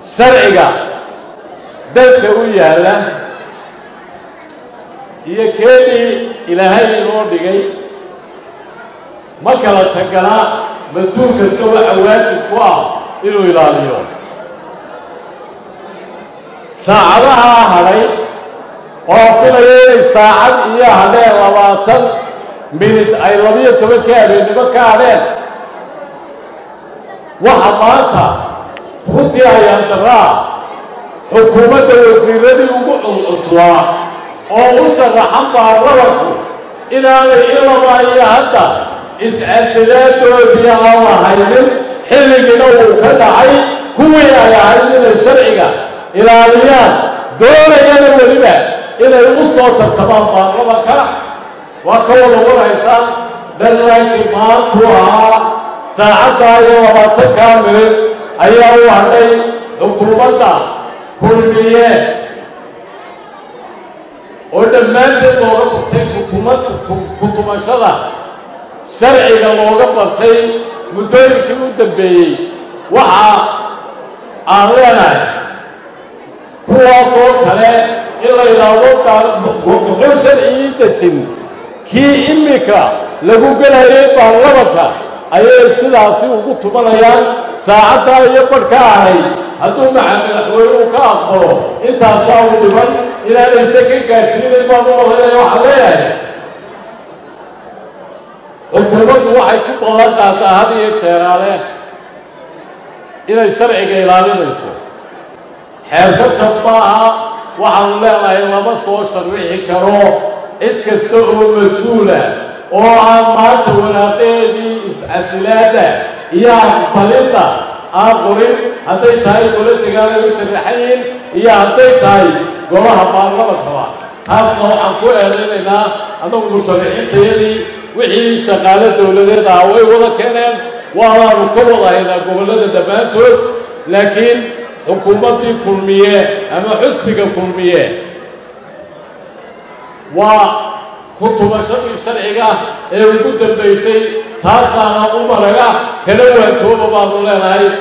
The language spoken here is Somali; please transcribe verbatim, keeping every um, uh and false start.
sharciga dalka u yaala iyo keedii ilaahay inoo dhigay ma kala taganaa mas-uul kasta waxa waajib ku ah inuu ilaaliyo saacadaha hadhay oo filaya inay saacad iyo hadheen labaatan minid ay labiyo tobanka habeenimo ka hadheen waxa maanta runtii ayaan daraa xukuumadda wasiiradii ugu cuslaa oo u sharaxan baarlamanku inaanay ilaba iyo hadda is-casilaaddoodii aan lahaynin xilligina uu ka dhacay kuwii ay ahayd inay sharciga ilaaliyaan doonayana weliba inay u soo tartamaan baarlamanka waa ka wada waraysaan dhalaankii maantu ahaa saacaddaa iyo labaatankaa minid ayaa u hadhay xukuumadda kulmiye oo dhammaanteed looga bartay kutumashada sharciga looga bartay muddooyinkii u dambeeyey waxa aan leenahay kuwaasoo kale in la yidhaahdo wuxuu sharcigii dejin kii imika lagu gelayay baarlamanka ayay sidaasi ugu tumanayaan saacaddaa iyo badhka ahay hadduu maxamed madaxweynuhu ka aqbalo intaasaa u dhiman inaanayse ka gaarsiinay baan u malaynaya waxaan leeyahay xukuumaddu waxay ku ballan qaataa had iyo jeeraale inay sharciga ilaalinayso xeersajab maaha waxaanu leenahay lama soo sharrixi karo cid kasta oo mas-uula oo aan maanta wanaaqeedii is-casilaadda iyo aqbalinta aan qorin hadday tahay gola degaanay u sharaxayiin iyo hadday tahay golaha baarlamankaba taasna waxaan ku eedaynaynaa annagu musharaxiintayadii wixii shaqaale dowladeed ah way wada keeneen waanaanu ka wada haynaa gobollada dhammaantood laakiin xukuumaddii kulmiye ama xusbiga kulmiye waa kutubashadii sharciga ee ugu dambaysay taasaana u maraga kala waantooba baanu leenahay